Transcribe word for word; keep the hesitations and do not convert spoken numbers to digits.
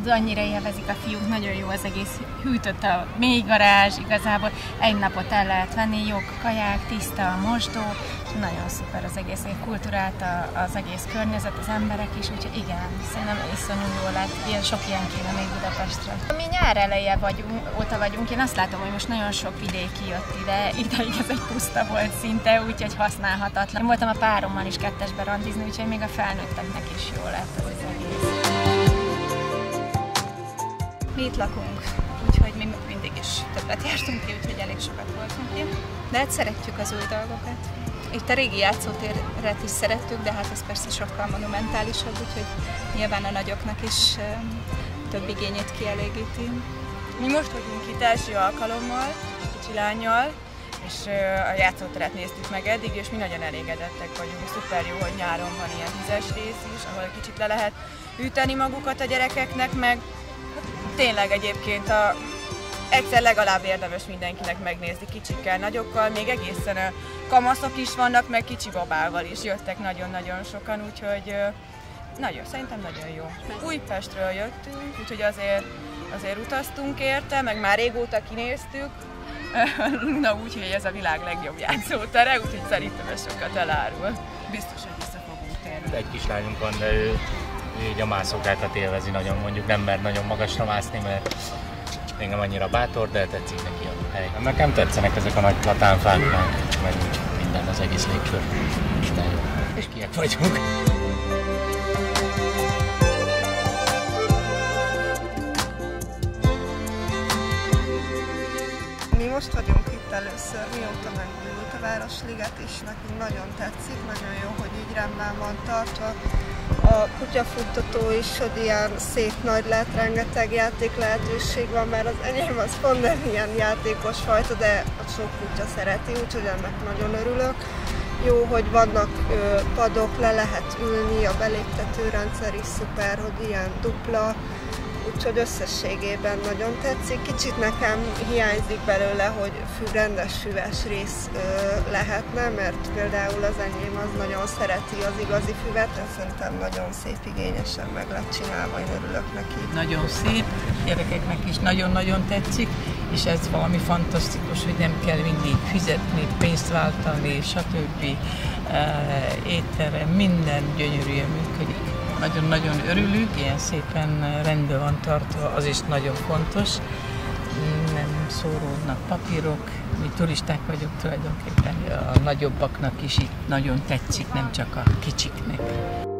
látod, annyira élvezik a fiúk, nagyon jó az egész, hűtött a mély garázs, igazából egy napot el lehet venni, jók a kaják, tiszta a mosdó, nagyon szuper az egész kultúrát, az egész környezet, az emberek is, úgyhogy igen, szerintem iszonyú jól lát, ilyen, sok ilyen kéne még Budapestre. Mi nyár eleje vagyunk, óta vagyunk, én azt látom, hogy most nagyon sok vidéki jött ide, ideig ez egy puszta volt szinte, úgyhogy használhatatlan. Én voltam a párommal is kettesbe randizni, úgyhogy még a felnőtteknek is jó lett az, az egész. Mi itt lakunk, úgyhogy mi mindig is többet jártunk ki, úgyhogy elég sokat voltunk ki. De hát szeretjük az új dolgokat. Itt a régi játszótéret is szerettük, de hát ez persze sokkal monumentálisabb, úgyhogy nyilván a nagyoknak is több igényét kielégíti. Mi most vagyunk itt első alkalommal, kicsi lánnyal, és a játszóteret néztük meg eddig, és mi nagyon elégedettek vagyunk. Szuper jó, hogy nyáron van ilyen vizes rész is, ahol kicsit le lehet üteni magukat a gyerekeknek, meg tényleg egyébként a, egyszer legalább érdemes mindenkinek megnézni kicsikkel, nagyokkal, még egészen a kamaszok is vannak, meg kicsi babával is jöttek nagyon-nagyon sokan, úgyhogy nagyon, szerintem nagyon jó. Újpestről jöttünk, úgyhogy azért, azért utaztunk érte, meg már régóta kinéztük. Na úgyhogy ez a világ legjobb játszótere, úgyhogy szerintem ez sokat elárul. Biztos, hogy vissza fogunk térni. Egy kislányunk van, de ő, ő így a mászókákat élvezi nagyon, mondjuk nem mer nagyon magasra mászni, mert engem annyira bátor, de tetszik neki a hely. Nekem tetszenek ezek a nagy platánfák, meg, meg minden, az egész légkör. Minden jó. És kiek vagyunk. Mi most vagyunk itt először, mióta megújult a Városliget is, nekünk nagyon tetszik, nagyon jó, hogy így rendben van tartva. A kutyafuttató is, hogy ilyen szép nagy lett, rengeteg játék lehetőség van, mert az enyém az pont nem ilyen játékos fajta, de a sok kutya szereti, úgyhogy ennek nagyon örülök. Jó, hogy vannak ö, padok, le lehet ülni, a beléptető rendszer is szuper, hogy ilyen dupla, úgyhogy összességében nagyon tetszik. Kicsit nekem hiányzik belőle, hogy fű, rendes füves rész ö, lehetne, mert például az enyém az nagyon szereti az igazi füvet, de szerintem nagyon szép, igényesen meg lett csinálva, én örülök neki. Nagyon szép, gyerekeknek is nagyon-nagyon tetszik, és ez valami fantasztikus, hogy nem kell mindig fizetni, pénzt váltani, stb. Étterem, minden gyönyörűen működik. Nagyon-nagyon örülünk, ilyen szépen rendben van tartva, az is nagyon fontos. Nem szóródnak papírok, mi turisták vagyunk tulajdonképpen, a nagyobbaknak is itt nagyon tetszik, nem csak a kicsiknek.